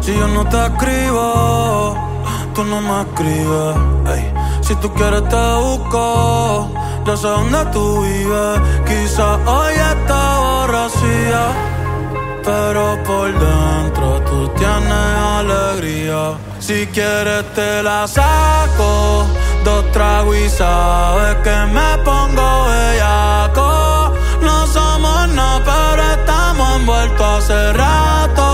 Si yo no te escribo, tú no me escribes. Ey. Si tú quieres te busco, yo sé dónde tú vives. Quizás hoy está borracía, pero por dentro tú tienes alegría. Si quieres te la saco, 2 tragos y sabes que me pongo bellaco. No somos nada, pero estamos envueltos hace rato.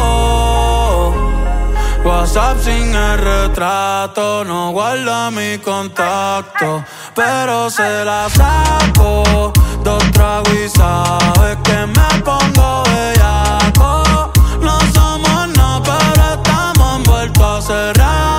WhatsApp sin el retrato, no guarda mi contacto, pero se la saco, 2 tragos y sabes que me pongo bellaco. No somos nada, pero estamos envueltos hace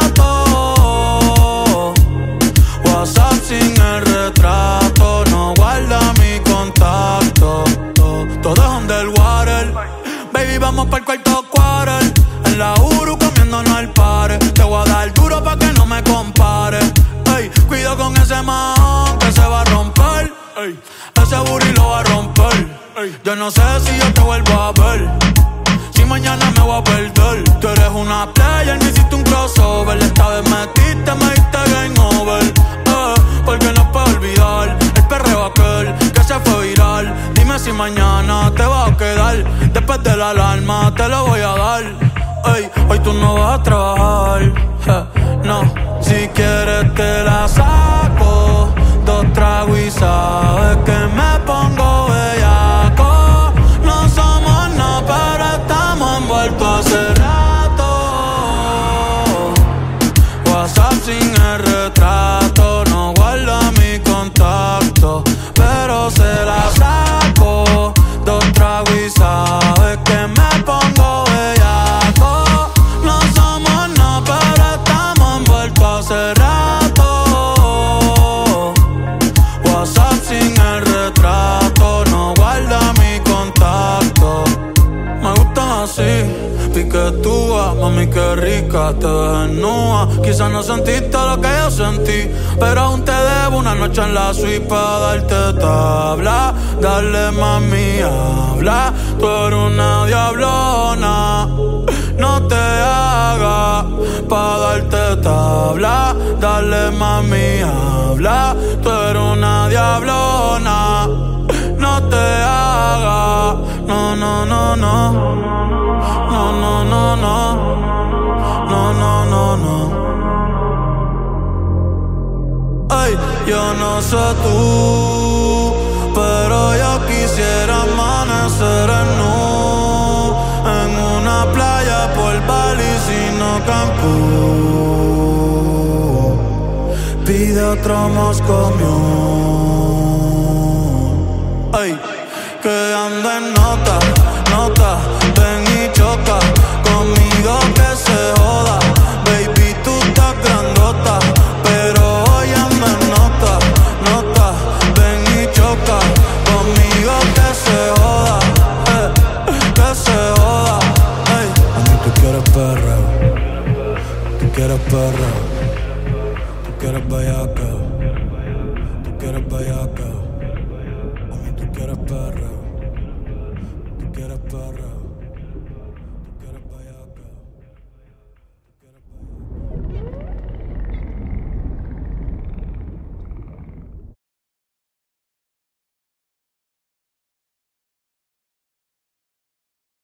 rato. WhatsApp sin el retrato, no guarda mi contacto. Todo es underwater, baby, vamos pa'l cuarto quarter. En la Uru comiéndonos al par. Te voy a dar duro pa' que no me compare. Ey, cuido con ese man que se va a romper. Ey, ese booty lo va a romper. Ey, yo no sé si yo te vuelvo a ver, si mañana me voy a perder. Tú eres una player, me hiciste un crossover. Esta vez metiste, me diste game over. Porque no puedo olvidar el perreo aquel que se fue viral. Dime si mañana te vas a quedar. Después de la alarma te lo voy a dar. Ey, hoy tú no vas a trabajar, no. Si quieres te la saco, 2 tragos y sabes que me pongo bellaco. No somos nada, pero estamos envueltos hace rato. WhatsApp sin el retrato, no guarda mi contacto, pero se la saco, 2 tragos y sabes que me pongo bellaco. No somos nada, pero estamos envueltos hace rato. WhatsApp sin el retrato, no guarda mi contacto. Me gustan así, piquetúa, mami qué rica te ves desnuda. Quizás no sentiste lo que yo sentí, pero aún te debo una noche en la suite pa' darte tabla. Dale mami, habla, tú eres una diablona. No te hagas pa' darte tabla. Dale mami, habla, tú eres una diablona. No te hagas, no, no, no, no. No, no, no, no. No, no, no, no. Ay, yo no sé tú, pero yo quisiera amanecer en una playa por Bali, sino Cancún. Pide otro Moscow Mule. Ay, que anda en nota, nota. Ven y choca conmigo que se joda. Baby, tú estás grandota, pero hoy anda en nota, nota. Ven y choca conmigo que se joda, que se joda. Ey, a mí tú quieres perreo, tú quieres perreo, tú quieres bellaca, tú quieres bellaca.